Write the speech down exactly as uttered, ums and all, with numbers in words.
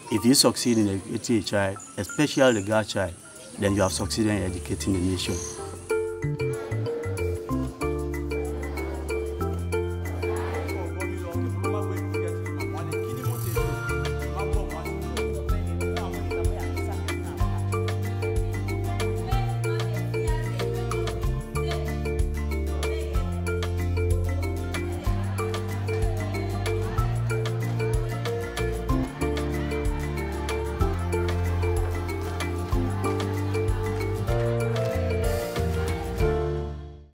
If you succeed in educating a child, especially the girl child, then you have succeeded in educating the nation.